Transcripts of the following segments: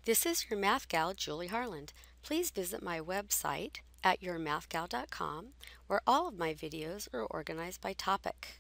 This is your math gal, Julie Harland. Please visit my website at yourmathgal.com, where all of my videos are organized by topic.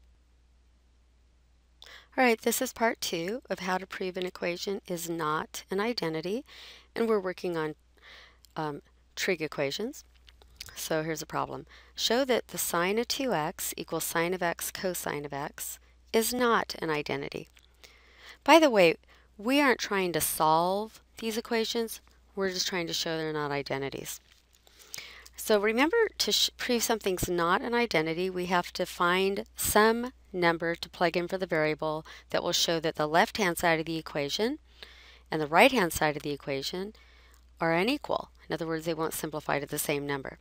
Alright, this is part 2 of how to prove an equation is not an identity, and we're working on trig equations. So here's a problem. Show that the sine of 2x equals sine of x cosine of x is not an identity. By the way, we aren't trying to solve these equations, we're just trying to show they're not identities. So remember, to prove something's not an identity, we have to find some number to plug in for the variable that will show that the left-hand side of the equation and the right-hand side of the equation are unequal. In other words, they won't simplify to the same number.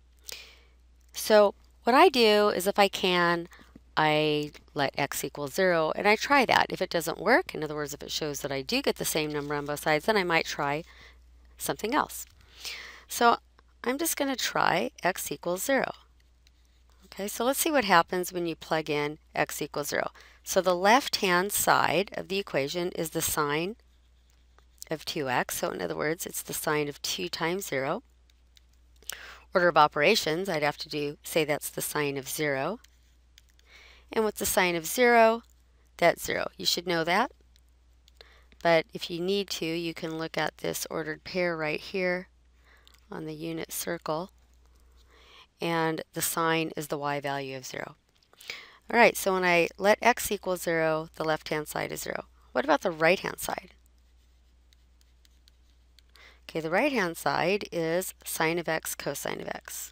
So what I do is, if I can, I let x equal 0 and I try that. If it doesn't work, in other words, if it shows that I do get the same number on both sides, then I might try something else. So I'm just going to try x equals 0. Okay, so let's see what happens when you plug in x equals 0. So the left-hand side of the equation is the sine of 2x. So in other words, it's the sine of 2 times 0. Order of operations, I'd have to say that's the sine of 0. And with the sine of 0, that's 0. You should know that. But if you need to, you can look at this ordered pair right here on the unit circle. And the sine is the y value of 0. Alright, so when I let x equal 0, the left-hand side is 0. What about the right-hand side? Okay, the right-hand side is sine of x cosine of x.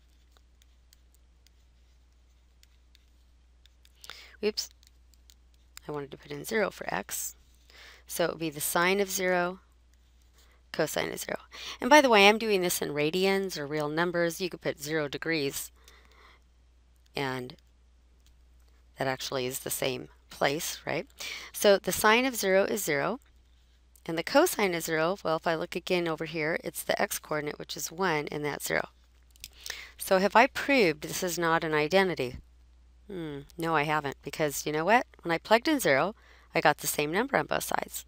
Oops, I wanted to put in 0 for x. So it would be the sine of 0, cosine of 0. And by the way, I'm doing this in radians or real numbers. You could put 0 degrees, and that actually is the same place, right? So the sine of 0 is 0, and the cosine of 0, well, if I look again over here, it's the x-coordinate, which is 1, and that's 0. So have I proved this is not an identity? No, I haven't, because you know what? When I plugged in 0, I got the same number on both sides.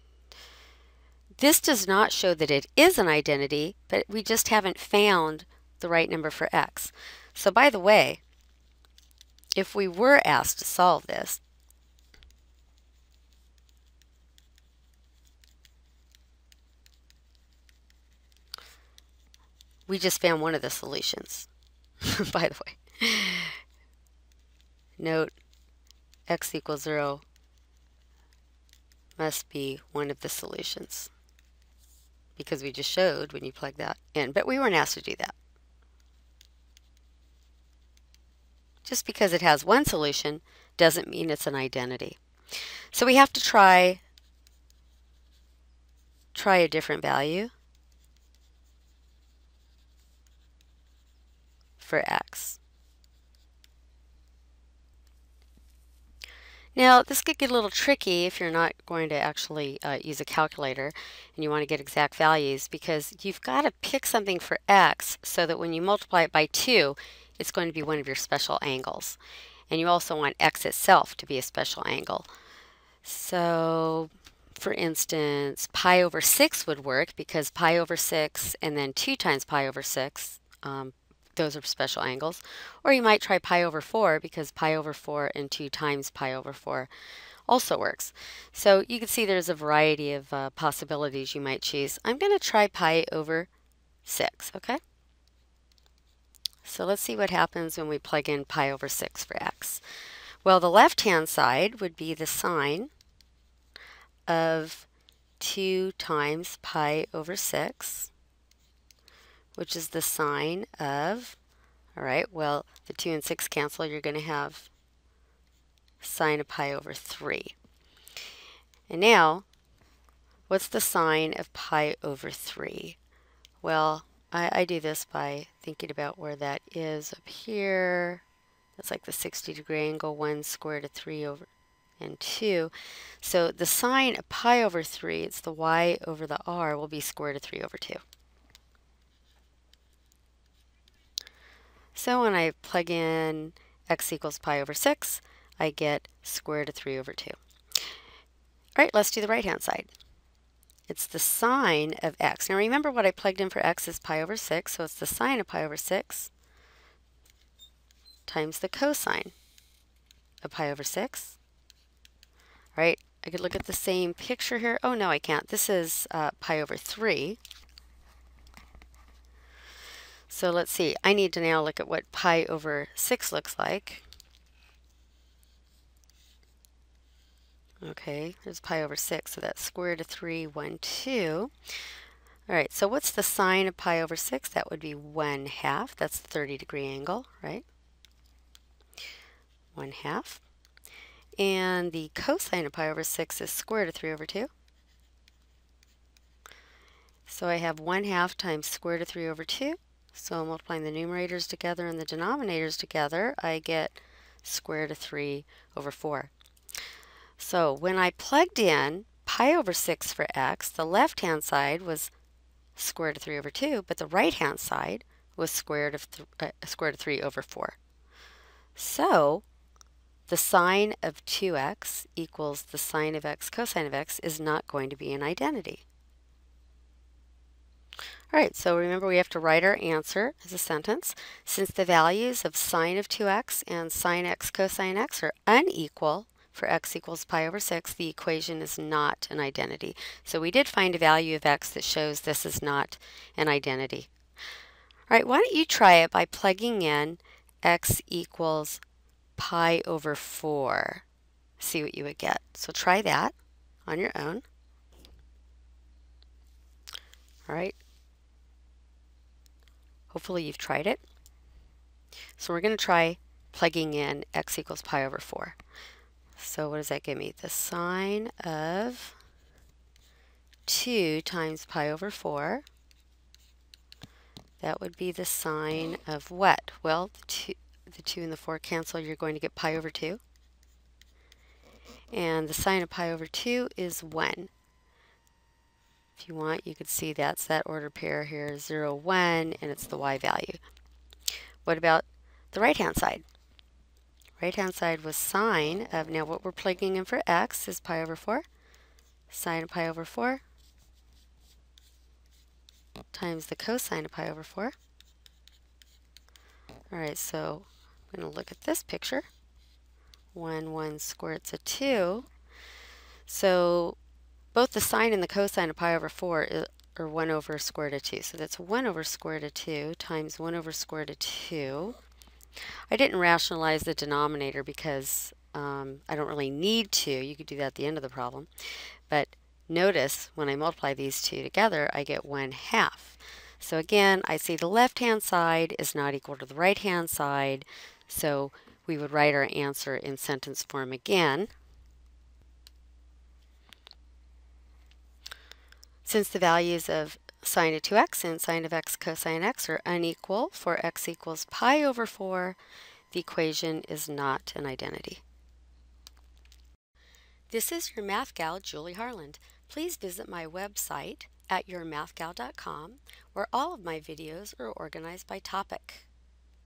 This does not show that it is an identity, but we just haven't found the right number for x. So by the way, if we were asked to solve this, we just found one of the solutions, by the way. Note, x equals 0 must be one of the solutions, because we just showed when you plug that in, but we weren't asked to do that. Just because it has one solution doesn't mean it's an identity. So we have to try a different value for x. Now, this could get a little tricky if you're not going to actually use a calculator and you want to get exact values, because you've got to pick something for x so that when you multiply it by 2, it's going to be one of your special angles. And you also want x itself to be a special angle. So, for instance, pi over 6 would work, because pi over 6 and then 2 times pi over 6, those are special angles. Or you might try pi over 4, because pi over 4 and 2 times pi over 4 also works. So you can see there's a variety of possibilities you might choose. I'm going to try pi over 6, okay? So let's see what happens when we plug in pi over 6 for x. Well, the left-hand side would be the sine of 2 times pi over 6, which is the sine of, all right, well, the 2 and 6 cancel. You're going to have sine of pi over 3. And now, what's the sine of pi over 3? Well, I do this by thinking about where that is up here. That's like the 60-degree angle, 1 square root of 3 over and 2. So the sine of pi over 3, it's the y over the r, will be square root of 3 over 2. So when I plug in x equals pi over 6, I get square root of 3 over 2. All right, let's do the right-hand side. It's the sine of x. Now remember what I plugged in for x is pi over 6, so it's the sine of pi over 6 times the cosine of pi over 6. Right? I could look at the same picture here. Oh, no, I can't. This is pi over 3. So let's see. I need to now look at what pi over 6 looks like. Okay, there's pi over 6, so that's square root of 3, 1, 2. All right, so what's the sine of pi over 6? That would be 1/2. That's the 30-degree angle, right? 1/2. And the cosine of pi over 6 is square root of 3 over 2. So I have 1/2 times square root of 3 over 2. So multiplying the numerators together and the denominators together, I get square root of 3 over 4. So when I plugged in pi over 6 for x, the left-hand side was square root of 3 over 2, but the right-hand side was square root of 3 over 4. So the sine of 2x equals the sine of x cosine of x is not going to be an identity. All right, so remember we have to write our answer as a sentence. Since the values of sine of 2x and sine x cosine x are unequal for x equals pi over 6, the equation is not an identity. So we did find a value of x that shows this is not an identity. All right, why don't you try it by plugging in x equals pi over 4. See what you would get. So try that on your own. All right. Hopefully you've tried it. So we're going to try plugging in x equals pi over 4. So what does that give me? The sine of 2 times pi over 4. That would be the sine of what? Well, the 2 and the 4 cancel. You're going to get pi over 2. And the sine of pi over 2 is 1. If you want, you could see that's that order pair here, 0, 1, and it's the y value. What about the right-hand side? Right-hand side was sine of, now what we're plugging in for x is pi over 4. Sine of pi over 4 times the cosine of pi over 4. All right, so I'm going to look at this picture. 1, 1 squared, it's a 2. So both the sine and the cosine of pi over 4 are 1 over square root of 2. So that's 1 over square root of 2 times 1 over square root of 2. I didn't rationalize the denominator because I don't really need to. You could do that at the end of the problem. But notice when I multiply these two together, I get 1/2. So again, I see the left-hand side is not equal to the right-hand side. So we would write our answer in sentence form again. Since the values of sine of 2x and sine of x cosine x are unequal for x equals pi over 4, the equation is not an identity. This is your Math Gal, Julie Harland. Please visit my website at yourmathgal.com, where all of my videos are organized by topic.